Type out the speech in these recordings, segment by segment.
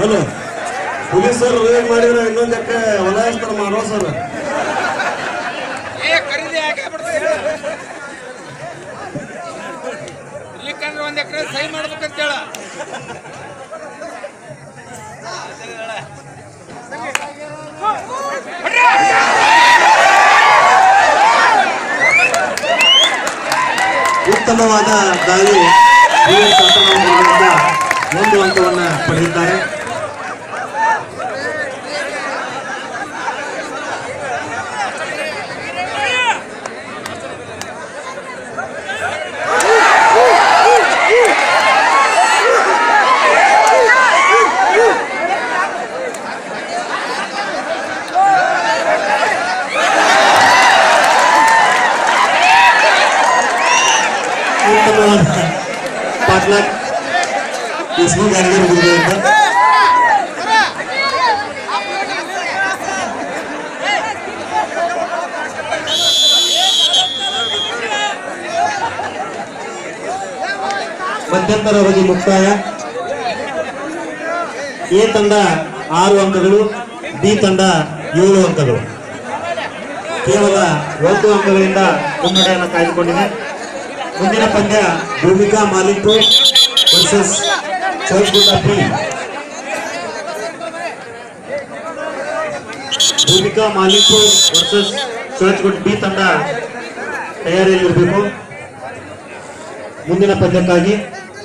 Hello ಪೊಲೀಸರು raid ಮಾಡಿದ್ರೆ ಇನ್ನೊಂದು ಎಕರೆ ಹೊಲ ಎಷ್ಟಾರ ಮಾಡೋ ಸರ್ ಇಲ್ಲಿಕಂದ್ರೆ ಒಂದ್ ಎಕರೆ ಸಹಿ ಮಾಡ್ಬೇಕಂತೇಳ ಉತ್ತಮವಾದ ದಾಳಿ ಒಂದು ಅಂಕವನ್ನ ಪಡೆದಿದ್ದಾರೆ. पाटला इसमें गाड़ी ಮಧ್ಯಂತರ ಅವಧಿ ಮುಕ್ತಾಯ. ಎ ತಂಡ 6 ಅಂಕಗಳು, ಬಿ ತಂಡ 7 ಅಂಕಗಳು. ಕೇವಲ 1 ಅಂಕಗಳಿಂದ ಮುನ್ನಡೆಯನ್ನು ಕಾಯ್ದುಕೊಂಡಿದೆ. ಮುಂದಿನ ಪಂದ್ಯ Bhumika Malikpur versus Chowgudda B. Bhumika Malikpur versus Chowgudda B ತಂಡ ತಯಾರಿಯಲ್ಲಿರಬೇಕು ಮುಂದಿನ ಪಂದ್ಯಕ್ಕಾಗಿ.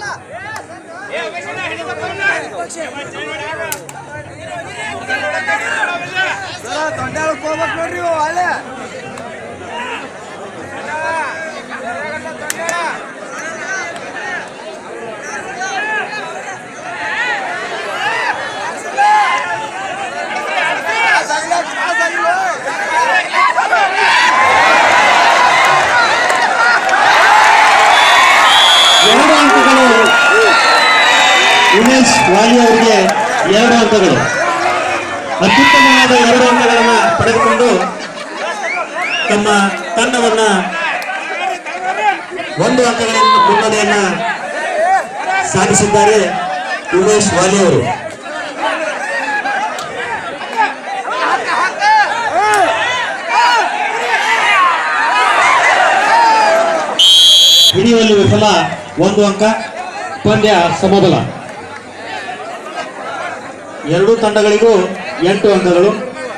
ಉಮೇಶ್ ವಾಲಿ ಅವರಿಗೆ 2 ಅಂಕಗಳು. ಅತ್ಯುತ್ತಮವಾದ 2 ಅಂಕಗಳನ್ನು ಪಡೆದುಕೊಂಡು ತಮ್ಮ ತಂಡವನ್ನ 1 ಅಂಕಗಳಿಂದ ಮುನ್ನಡೆಯನ್ನ ಸಾಧಿಸಿದ್ದಾರೆ ಉಮೇಶ್ ವಾಲಿ ಅವರು. ಹಿಡಿಯುವಲ್ಲಿ ವಿಫಲ 1 ಅಂಕ. ಪಂದ್ಯ ಸಮಬಲ. 2 ತಂಡಗಳಿಗೂ 8 ಅಂಕಗಳು.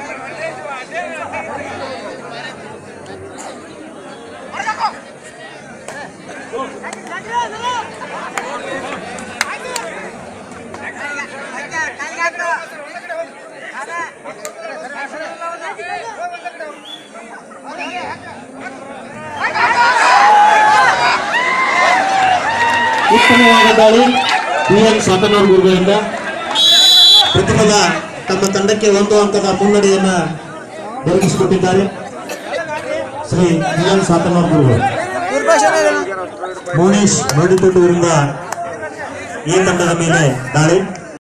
ಉತ್ತಮವಾದ ದಾಳಿ ಬಿಎನ್ ಸಾತನೂರು ಗುರುಗಳಿಂದ. ಪ್ರತಿಫಲ ತಮ್ಮ ತಂಡಕ್ಕೆ 1 ಅಂಕದ ಮುನ್ನಡೆಯನ್ನ ದೊರಕಿಸಿಕೊಟ್ಟಿದ್ದಾರೆ ಶ್ರೀ ಬಿಎನ್ ಸಾತನೂರು ಗುರುಗಳು. ಮೋನೇಶ್ ಮರಡಿತೊಟ್ಟೂರಿಂದ ಈ ತಂಡದ ಮೇಲೆ ದಾಳಿ.